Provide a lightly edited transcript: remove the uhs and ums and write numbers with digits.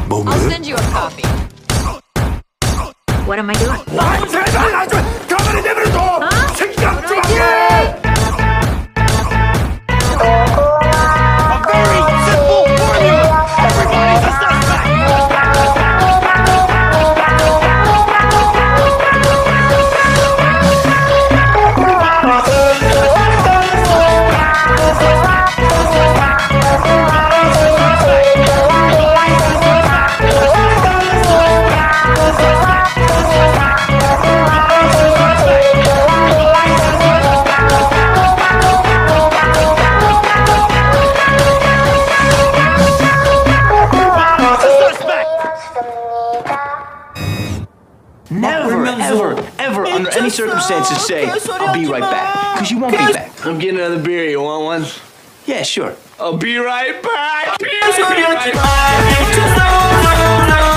I'll send you a copy. What am I doing? Huh? What am I doing? A very simple formula. Everybody's a suspect. Ever, under any circumstances, say, I'll be right back. Because you won't be back. I'm getting another beer. You want one? Yeah, sure. I'll be right back. Be right back.